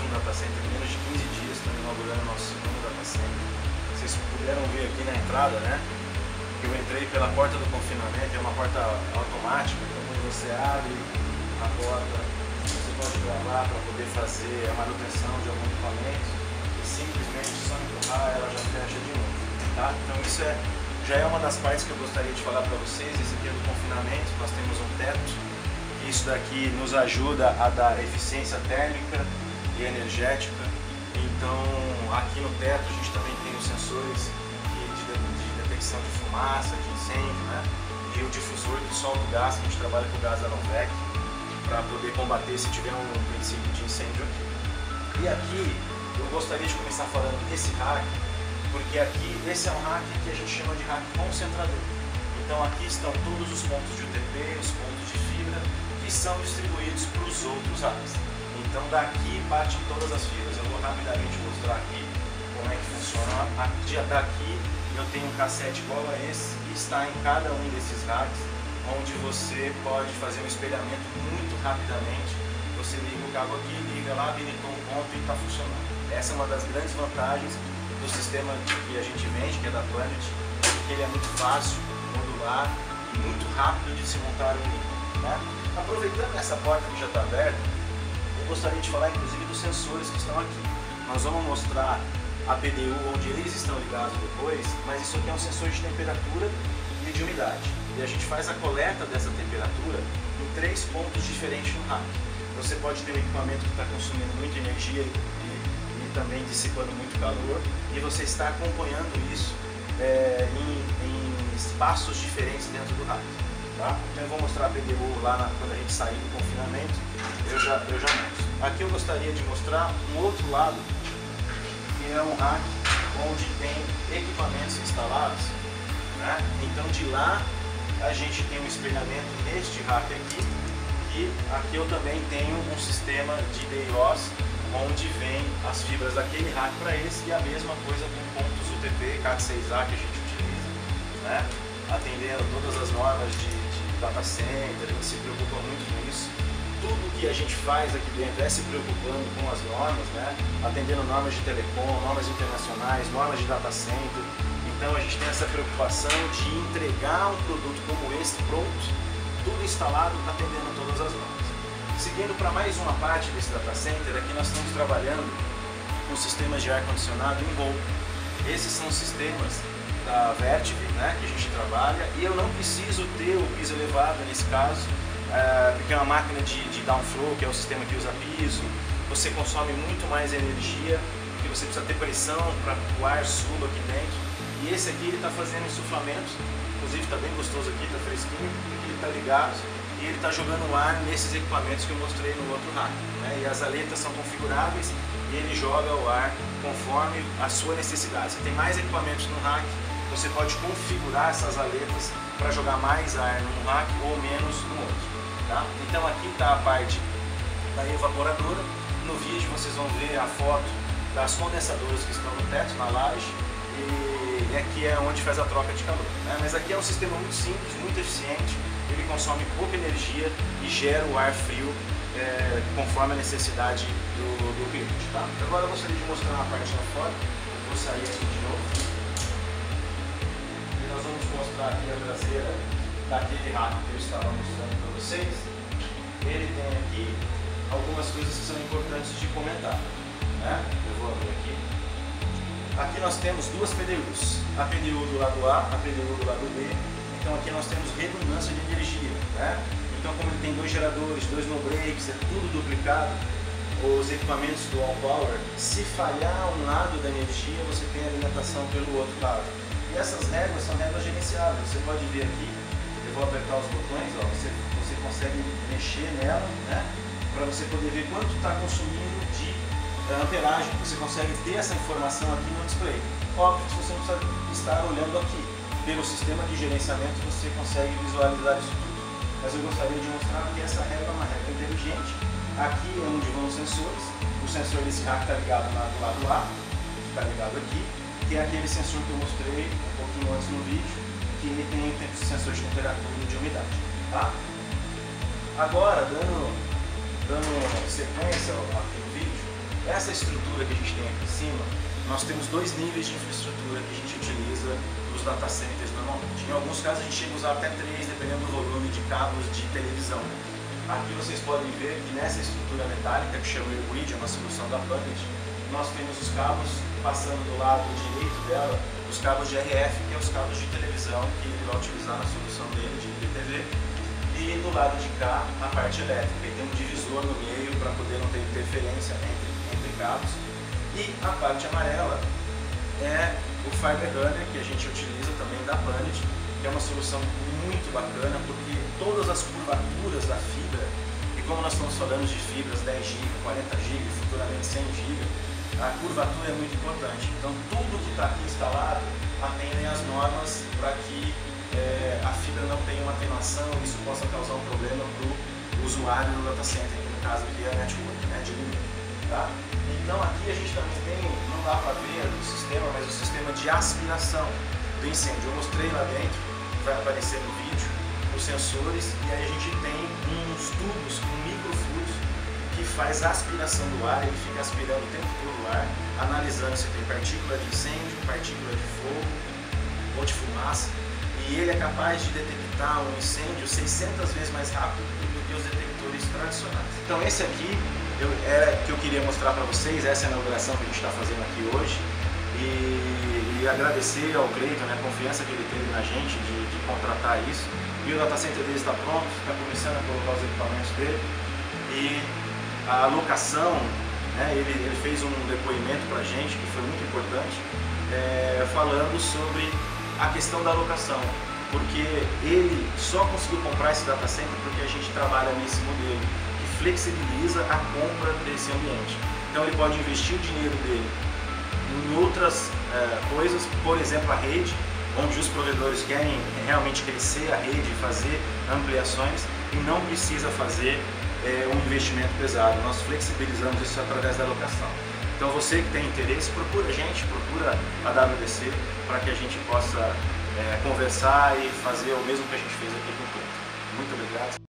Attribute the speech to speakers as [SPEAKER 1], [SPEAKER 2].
[SPEAKER 1] um data center, menos de 15 dias estamos inaugurando nosso segundo data center. Vocês puderam ver aqui na entrada, né? Eu entrei pela porta do confinamento, é uma porta automática, então quando você abre a porta, você pode gravar para poder fazer a manutenção de algum equipamento e simplesmente só empurrar ela já fecha de novo, tá? Então isso já é uma das partes que eu gostaria de falar para vocês. Esse aqui é do confinamento, nós temos um teto, e isso daqui nos ajuda a dar eficiência térmica e energética. Então aqui no teto a gente também tem os sensores de detecção de fumaça, de incêndio, né? E o difusor que solta o gás, que a gente trabalha com o gás da Novec, para poder combater se tiver um princípio de incêndio aqui. E aqui eu gostaria de começar falando desse rack, porque aqui esse é um rack que a gente chama de rack concentrador. Então aqui estão todos os pontos de UTP, os pontos de fibra, que são distribuídos para os outros racks. Então daqui bate em todas as fibras. Eu vou rapidamente mostrar aqui como é que funciona. Daqui eu tenho um cassete igual a esse, que está em cada um desses racks, onde você pode fazer um espelhamento muito rapidamente. Você liga o cabo aqui, liga lá, habilitou um ponto e está funcionando. Essa é uma das grandes vantagens do sistema que a gente vende, que é da Planet, porque ele é muito fácil, modular e muito rápido de se montar um nível, né? Aproveitando essa porta que já está aberta, eu gostaria de falar inclusive dos sensores que estão aqui. Nós vamos mostrar a PDU onde eles estão ligados depois, mas isso aqui é um sensor de temperatura e de umidade. E a gente faz a coleta dessa temperatura em 3 pontos diferentes no rack. Você pode ter um equipamento que está consumindo muita energia e também dissipando muito calor, e você está acompanhando isso em espaços diferentes dentro do rack. Tá? Então eu vou mostrar a PDU lá quando a gente sair do confinamento, eu já mostro. Aqui eu gostaria de mostrar um outro lado, que é um rack onde tem equipamentos instalados, né? Então de lá a gente tem um espelhamento neste rack aqui, e aqui eu também tenho um sistema de DIOS, onde vem as fibras daquele rack para esse, e a mesma coisa com pontos UTP, CAT6A que a gente utiliza, né? Atendendo todas as normas de data center, a gente se preocupa muito com isso. Tudo que a gente faz aqui dentro é se preocupando com as normas, né? Atendendo normas de telecom, normas internacionais, normas de data center. Então a gente tem essa preocupação de entregar um produto como esse pronto, tudo instalado, atendendo todas as normas. Seguindo para mais uma parte desse data center, aqui nós estamos trabalhando com sistemas de ar-condicionado em voo. Esses são sistemas da Vertiv, né, que a gente trabalha, e eu não preciso ter o piso elevado nesse caso, porque é uma máquina de downflow, que é o sistema que usa piso. Você consome muito mais energia, porque você precisa ter pressão para o ar suba aqui dentro. E esse aqui ele está fazendo insuflamento, inclusive está bem gostoso aqui, está fresquinho, ele está ligado e ele está jogando ar nesses equipamentos que eu mostrei no outro rack, né? E as aletas são configuráveis e ele joga o ar conforme a sua necessidade. Você tem mais equipamentos no rack, você pode configurar essas aletas para jogar mais ar num rack ou menos no outro, tá? Então aqui está a parte da evaporadora. No vídeo vocês vão ver a foto das condensadoras que estão no teto, na laje, e aqui é onde faz a troca de calor, né? Mas aqui é um sistema muito simples, muito eficiente, ele consome pouca energia e gera o ar frio conforme a necessidade do cliente, tá? Agora eu gostaria de mostrar uma parte lá fora. Vou sair aqui de novo. Nós vamos mostrar aqui a traseira daquele rack que eu estava mostrando para vocês. Ele tem aqui algumas coisas que são importantes de comentar, né? Eu vou abrir aqui. Aqui nós temos duas PDUs, a PDU do lado A, a PDU do lado B. Então aqui nós temos redundância de energia, né? Então como ele tem 2 geradores, 2 no breaks, é tudo duplicado, os equipamentos do All Power, se falhar um lado da energia, você tem alimentação pelo outro lado. E essas réguas são réguas gerenciáveis. Você pode ver aqui, eu vou apertar os botões, ó, você consegue mexer nela, né, para você poder ver quanto está consumindo de amperagem. Você consegue ter essa informação aqui no display. Óbvio que você não precisa estar olhando aqui. Pelo sistema de gerenciamento você consegue visualizar isso tudo. Mas eu gostaria de mostrar que essa régua é uma régua inteligente. Aqui é onde vão os sensores. O sensor desse rack está ligado do lado A, que está ligado aqui, que é aquele sensor que eu mostrei um pouquinho antes no vídeo, que ele tem o sensor de temperatura e de umidade. Tá? Agora, dando sequência aqui no vídeo, nessa estrutura que a gente tem aqui em cima, nós temos dois níveis de infraestrutura que a gente utiliza nos data centers normalmente. Em alguns casos a gente chega a usar até 3, dependendo do volume de cabos de televisão. Aqui vocês podem ver que nessa estrutura metálica, que chama Airgrid, é uma solução da Planet, nós temos os cabos passando do lado direito dela, os cabos de RF, que é os cabos de televisão que ele vai utilizar na solução dele de IPTV, e do lado de cá a parte elétrica, e tem um divisor no meio para poder não ter interferência entre cabos. E a parte amarela é o Fiber Runner, que a gente utiliza também da Planet, que é uma solução muito bacana, porque todas as curvaturas da fibra, e como nós estamos falando de fibras 10 GB, 40 GB, futuramente 100 GB, a curvatura é muito importante. Então tudo que está aqui instalado atende às normas para que a fibra não tenha uma atenuação e isso possa causar um problema para o usuário no data center, que no caso aqui é a network, de linha. Tá? Então aqui a gente também tem, não dá para ver o sistema, mas o sistema de aspiração do incêndio. Eu mostrei lá dentro, vai aparecer no vídeo, os sensores, e aí a gente tem uns tubos com microfluidos que faz a aspiração do ar, ele fica aspirando o tempo todo o ar, analisando se tem partícula de incêndio, partícula de fogo ou de fumaça, e ele é capaz de detectar um incêndio 600 vezes mais rápido do que os detectores tradicionais. Então esse aqui era que eu queria mostrar para vocês, essa é a inauguração que a gente está fazendo aqui hoje, e agradecer ao Cleiton, a confiança que ele teve na gente de contratar isso. E o data center dele está pronto, está começando a colocar os equipamentos dele, e a locação, ele fez um depoimento para a gente que foi muito importante, falando sobre a questão da locação, porque ele só conseguiu comprar esse data center porque a gente trabalha nesse modelo que flexibiliza a compra desse ambiente. Então ele pode investir o dinheiro dele em outras coisas, por exemplo a rede, onde os provedores querem realmente crescer a rede e fazer ampliações e não precisa fazer um investimento pesado. Nós flexibilizamos isso através da locação. Então você que tem interesse, procura a gente, procura a WDC para que a gente possa conversar e fazer o mesmo que a gente fez aqui com o Cleiton. Muito obrigado.